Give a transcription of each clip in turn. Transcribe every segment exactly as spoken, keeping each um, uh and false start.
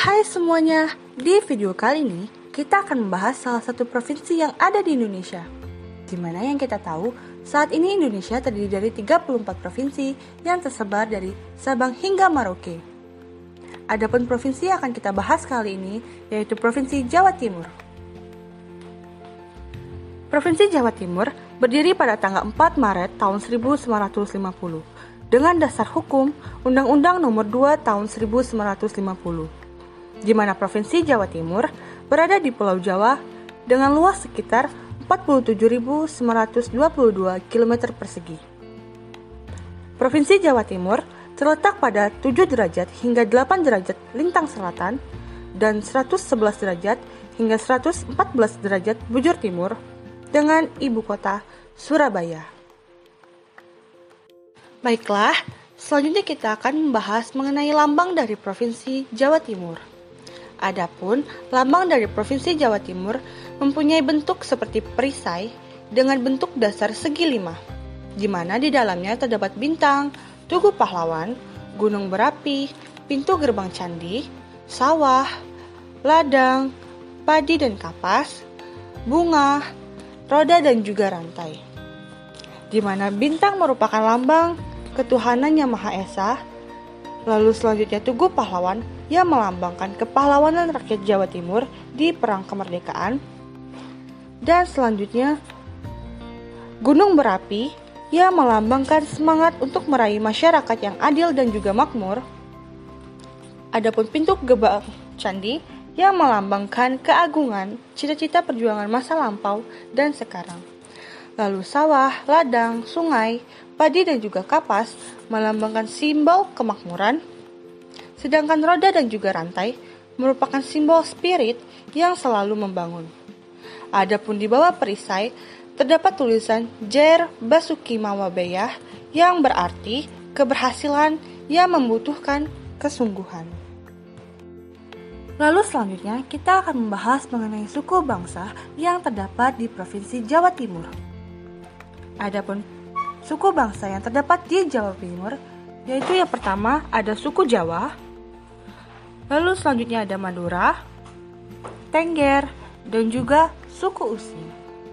Hai semuanya, di video kali ini kita akan membahas salah satu provinsi yang ada di Indonesia. Dimana yang kita tahu, saat ini Indonesia terdiri dari tiga puluh empat provinsi yang tersebar dari Sabang hingga Merauke. Adapun provinsi yang akan kita bahas kali ini yaitu Provinsi Jawa Timur. Provinsi Jawa Timur berdiri pada tanggal empat Maret tahun seribu sembilan ratus lima puluh dengan dasar hukum Undang-Undang Nomor dua tahun seribu sembilan ratus lima puluh, di mana Provinsi Jawa Timur berada di Pulau Jawa dengan luas sekitar empat puluh tujuh ribu sembilan ratus dua puluh dua kilometer persegi. Provinsi Jawa Timur terletak pada tujuh derajat hingga delapan derajat lintang selatan dan seratus sebelas derajat hingga seratus empat belas derajat bujur timur dengan ibu kota Surabaya. Baiklah, selanjutnya kita akan membahas mengenai lambang dari Provinsi Jawa Timur. Adapun lambang dari Provinsi Jawa Timur mempunyai bentuk seperti perisai dengan bentuk dasar segi lima, di mana di dalamnya terdapat bintang, Tugu Pahlawan, gunung berapi, pintu gerbang candi, sawah, ladang, padi dan kapas, bunga, roda dan juga rantai. Di mana bintang merupakan lambang ketuhanan Yang Maha Esa. Lalu selanjutnya Tugu Pahlawan yang melambangkan kepahlawanan rakyat Jawa Timur di Perang Kemerdekaan. Dan selanjutnya Gunung Berapi yang melambangkan semangat untuk meraih masyarakat yang adil dan juga makmur. Adapun pintu gerbang candi yang melambangkan keagungan, cita-cita perjuangan masa lampau dan sekarang. Lalu sawah, ladang, sungai, padi dan juga kapas melambangkan simbol kemakmuran. Sedangkan roda dan juga rantai merupakan simbol spirit yang selalu membangun. Adapun di bawah perisai terdapat tulisan Jer Basuki Mawabeyah yang berarti keberhasilan yang membutuhkan kesungguhan. Lalu selanjutnya kita akan membahas mengenai suku bangsa yang terdapat di Provinsi Jawa Timur. Adapun suku bangsa yang terdapat di Jawa Timur yaitu yang pertama ada suku Jawa, lalu selanjutnya ada Madura, Tengger, dan juga suku Using.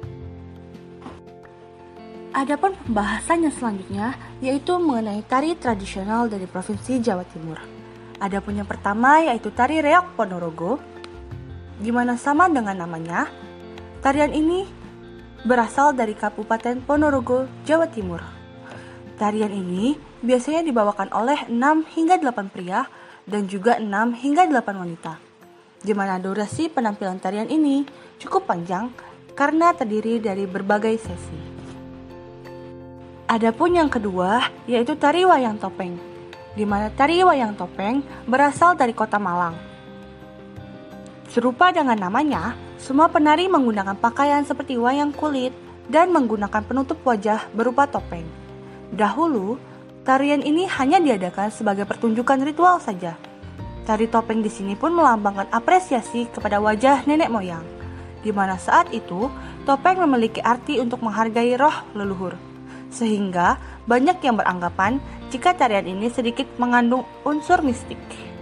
Adapun pembahasan yang selanjutnya yaitu mengenai tari tradisional dari Provinsi Jawa Timur. Adapun yang pertama yaitu tari Reog Ponorogo, di mana sama dengan namanya, tarian ini berasal dari Kabupaten Ponorogo, Jawa Timur. Tarian ini biasanya dibawakan oleh enam hingga delapan pria dan juga enam hingga delapan wanita, di mana durasi penampilan tarian ini cukup panjang karena terdiri dari berbagai sesi. Adapun yang kedua yaitu tari wayang topeng, di mana tari wayang topeng berasal dari kota Malang. Serupa dengan namanya, semua penari menggunakan pakaian seperti wayang kulit dan menggunakan penutup wajah berupa topeng. Dahulu, tarian ini hanya diadakan sebagai pertunjukan ritual saja. Tari topeng di sini pun melambangkan apresiasi kepada wajah nenek moyang, di mana saat itu topeng memiliki arti untuk menghargai roh leluhur. Sehingga banyak yang beranggapan jika tarian ini sedikit mengandung unsur mistik.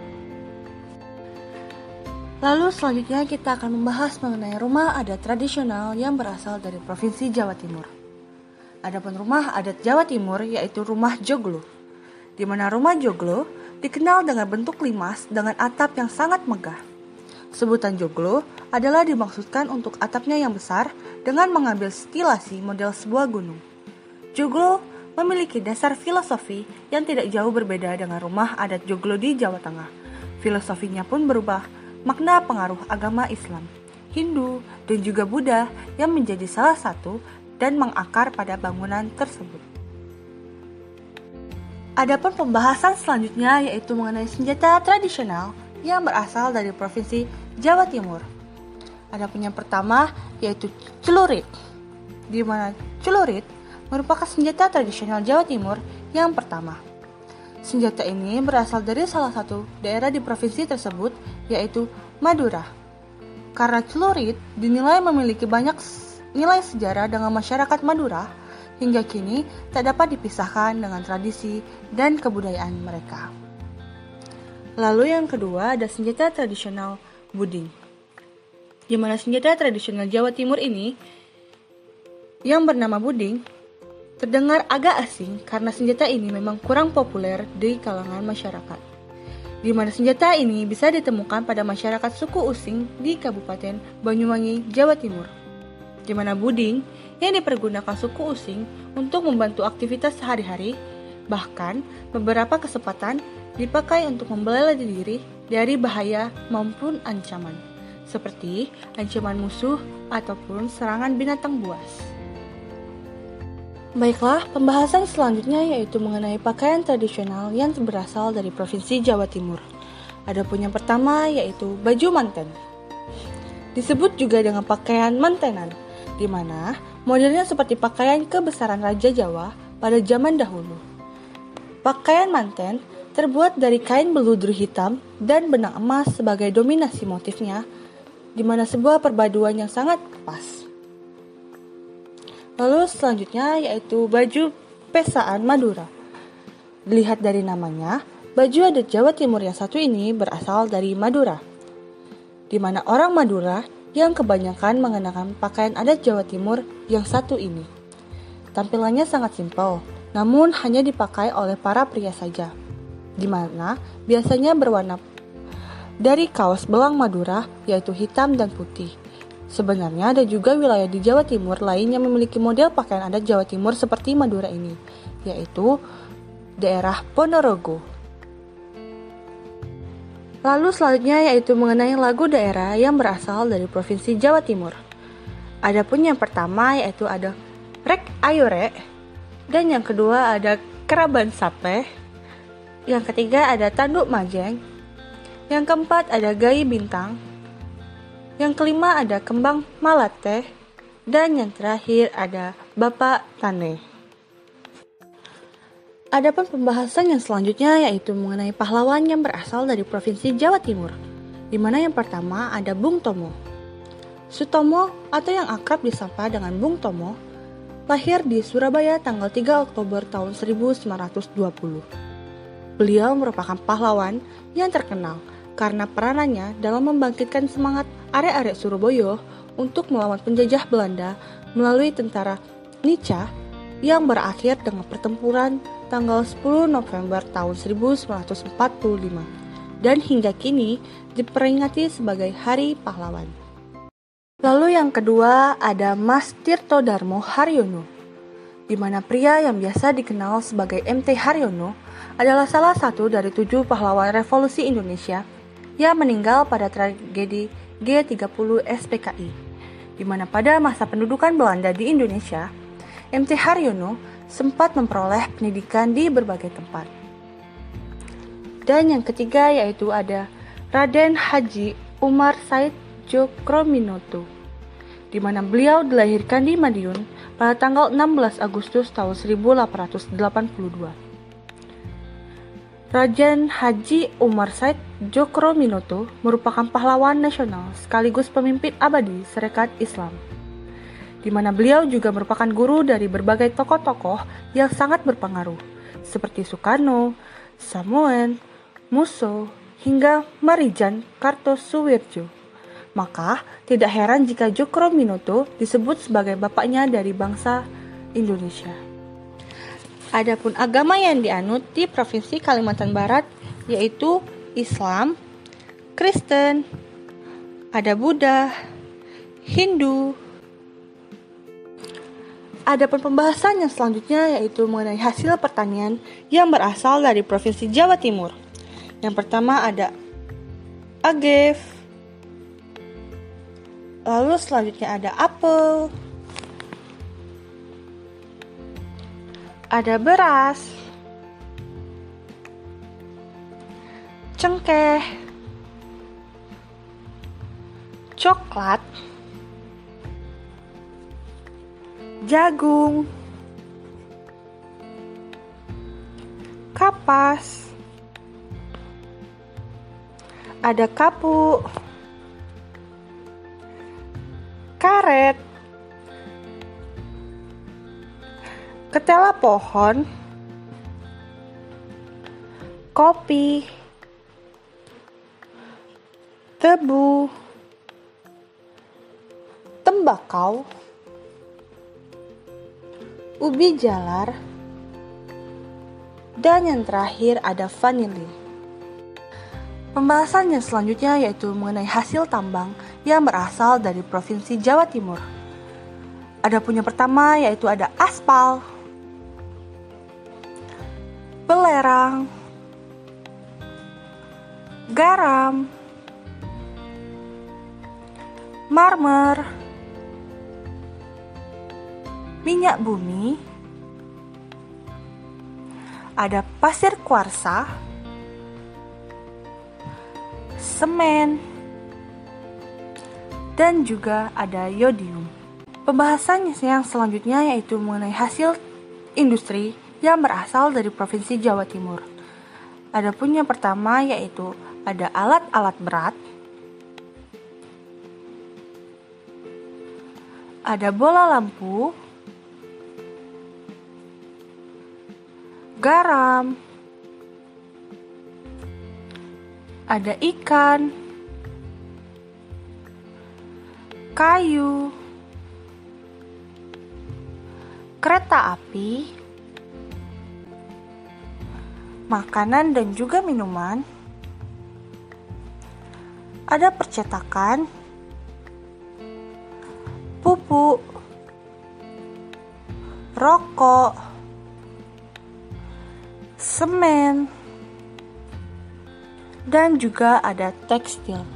Lalu selanjutnya kita akan membahas mengenai rumah adat tradisional yang berasal dari Provinsi Jawa Timur. Adapun rumah adat Jawa Timur yaitu rumah joglo, di mana rumah joglo dikenal dengan bentuk limas dengan atap yang sangat megah. Sebutan joglo adalah dimaksudkan untuk atapnya yang besar dengan mengambil stilasi model sebuah gunung. Joglo memiliki dasar filosofi yang tidak jauh berbeda dengan rumah adat joglo di Jawa Tengah. Filosofinya pun berubah makna pengaruh agama Islam, Hindu, dan juga Buddha yang menjadi salah satu dan mengakar pada bangunan tersebut. Adapun pembahasan selanjutnya yaitu mengenai senjata tradisional yang berasal dari Provinsi Jawa Timur. Adapun yang pertama yaitu celurit, di mana celurit merupakan senjata tradisional Jawa Timur yang pertama. Senjata ini berasal dari salah satu daerah di provinsi tersebut, yaitu Madura. Karena celurit dinilai memiliki banyak nilai sejarah dengan masyarakat Madura, hingga kini tak dapat dipisahkan dengan tradisi dan kebudayaan mereka. Lalu yang kedua ada senjata tradisional Buding. Di mana senjata tradisional Jawa Timur ini yang bernama Buding terdengar agak asing karena senjata ini memang kurang populer di kalangan masyarakat. Di mana senjata ini bisa ditemukan pada masyarakat suku Using di Kabupaten Banyuwangi, Jawa Timur. Di mana Buding yang dipergunakan suku Using untuk membantu aktivitas sehari-hari, bahkan beberapa kesempatan dipakai untuk membela diri dari bahaya maupun ancaman, seperti ancaman musuh ataupun serangan binatang buas. Baiklah, pembahasan selanjutnya yaitu mengenai pakaian tradisional yang berasal dari Provinsi Jawa Timur. Adapun yang pertama yaitu baju manten. Disebut juga dengan pakaian mantenan, di mana modelnya seperti pakaian kebesaran Raja Jawa pada zaman dahulu. Pakaian manten terbuat dari kain beludur hitam dan benang emas sebagai dominasi motifnya, di mana sebuah perpaduan yang sangat pas. Lalu selanjutnya yaitu baju pesaan Madura. Dilihat dari namanya, baju adat Jawa Timur yang satu ini berasal dari Madura, di mana orang Madura yang kebanyakan mengenakan pakaian adat Jawa Timur yang satu ini. Tampilannya sangat simpel, namun hanya dipakai oleh para pria saja, di mana biasanya berwarna dari kaos belang Madura yaitu hitam dan putih. Sebenarnya ada juga wilayah di Jawa Timur lain yang memiliki model pakaian adat Jawa Timur seperti Madura ini, yaitu daerah Ponorogo. Lalu selanjutnya yaitu mengenai lagu daerah yang berasal dari Provinsi Jawa Timur. Adapun yang pertama yaitu ada Rek Ayo Rek, dan yang kedua ada Keraban Sape, yang ketiga ada Tanduk Majeng, yang keempat ada Gai Bintang, yang kelima ada Kembang Malate, dan yang terakhir ada Bapak Tane. Adapun pembahasan yang selanjutnya yaitu mengenai pahlawan yang berasal dari Provinsi Jawa Timur, di mana yang pertama ada Bung Tomo. Sutomo atau yang akrab disapa dengan Bung Tomo lahir di Surabaya tanggal tiga Oktober tahun seribu sembilan ratus dua puluh. Beliau merupakan pahlawan yang terkenal karena peranannya dalam membangkitkan semangat arek-arek Surabaya untuk melawan penjajah Belanda melalui tentara Nica yang berakhir dengan pertempuran tanggal sepuluh November tahun seribu sembilan ratus empat puluh lima dan hingga kini diperingati sebagai Hari Pahlawan. Lalu yang kedua ada Mas Tirto Darmo Haryono, di mana pria yang biasa dikenal sebagai M T Haryono adalah salah satu dari tujuh pahlawan revolusi Indonesia yang meninggal pada tragedi G tiga puluh S P K I, di mana pada masa pendudukan Belanda di Indonesia, M T Haryono sempat memperoleh pendidikan di berbagai tempat. Dan yang ketiga yaitu ada Raden Haji Umar Said Djokroaminoto, di mana beliau dilahirkan di Madiun pada tanggal enam belas Agustus tahun seribu delapan ratus delapan puluh dua. Raden Haji Umar Said Djokroaminoto merupakan pahlawan nasional sekaligus pemimpin abadi Sarekat Islam, di mana beliau juga merupakan guru dari berbagai tokoh-tokoh yang sangat berpengaruh, seperti Soekarno, Samoen, Musso, hingga Marijan Kartosuwirjo. Maka tidak heran jika Djokroaminoto disebut sebagai bapaknya dari bangsa Indonesia. Adapun agama yang dianut di Provinsi Kalimantan Barat yaitu Islam, Kristen, ada Buddha, Hindu. Adapun pembahasan yang selanjutnya yaitu mengenai hasil pertanian yang berasal dari Provinsi Jawa Timur. Yang pertama ada agave, lalu selanjutnya ada apel, ada beras, cengkeh, coklat, jagung, kapas, ada kapu, karet, ketela pohon, kopi, tebu, tembakau, ubi jalar, dan yang terakhir ada vanili. Pembahasan yang selanjutnya yaitu mengenai hasil tambang yang berasal dari Provinsi Jawa Timur. Adapun yang pertama yaitu ada aspal, belerang, garam, marmer, minyak bumi, ada pasir kuarsa, semen, dan juga ada yodium. Pembahasan yang selanjutnya yaitu mengenai hasil industri yang berasal dari Provinsi Jawa Timur. Adapun yang pertama yaitu ada alat-alat berat, ada bola lampu, garam, ada ikan, kayu, kereta api, makanan dan juga minuman, ada percetakan, pupuk, rokok, semen, dan juga ada tekstil.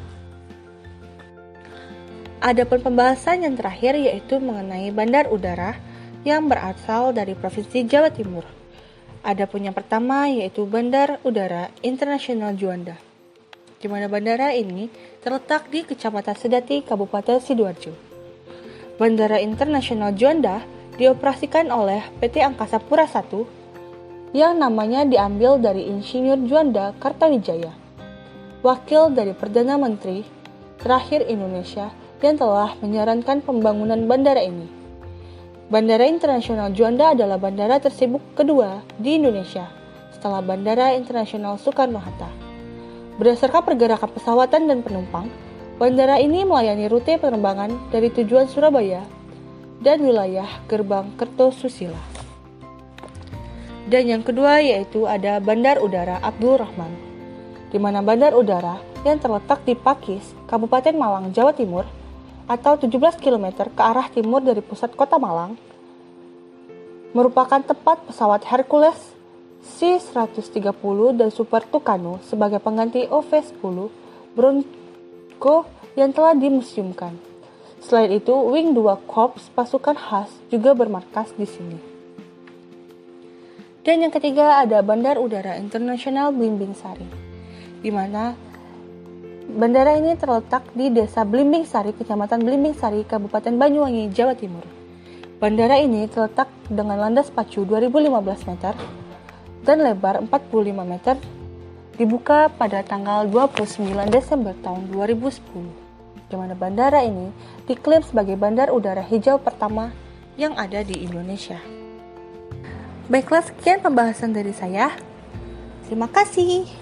Adapun pembahasan yang terakhir yaitu mengenai bandar udara yang berasal dari Provinsi Jawa Timur. Adapun yang pertama yaitu Bandar Udara Internasional Juanda, di mana bandara ini terletak di Kecamatan Sedati, Kabupaten Sidoarjo. Bandara Internasional Juanda dioperasikan oleh P T Angkasa Pura I yang namanya diambil dari Insinyur Juanda Kartawijaya, wakil dari Perdana Menteri terakhir Indonesia yang telah menyarankan pembangunan bandara ini. Bandara Internasional Juanda adalah bandara tersibuk kedua di Indonesia setelah Bandara Internasional Soekarno-Hatta. Berdasarkan pergerakan pesawatan dan penumpang, bandara ini melayani rute penerbangan dari tujuan Surabaya dan wilayah Gerbang Kertosusila. Dan yang kedua yaitu ada Bandar Udara Abdul Rahman, di mana bandar udara yang terletak di Pakis, Kabupaten Malang, Jawa Timur, atau tujuh belas kilometer ke arah timur dari pusat kota Malang, merupakan tempat pesawat Hercules C seratus tiga puluh dan Super Tucano sebagai pengganti O V sepuluh Bronco yang telah dimuseumkan. Selain itu, Wing dua Korps pasukan khas juga bermarkas di sini. Dan yang ketiga ada Bandar Udara Internasional Blimbing Sari, di mana bandara ini terletak di Desa Blimbing Sari, Kecamatan Blimbing Sari, Kabupaten Banyuwangi, Jawa Timur. Bandara ini terletak dengan landas pacu dua ribu lima belas meter dan lebar empat puluh lima meter, dibuka pada tanggal dua puluh sembilan Desember tahun dua ribu sepuluh, di mana bandara ini diklaim sebagai bandar udara hijau pertama yang ada di Indonesia. Baiklah, sekian pembahasan dari saya. Terima kasih.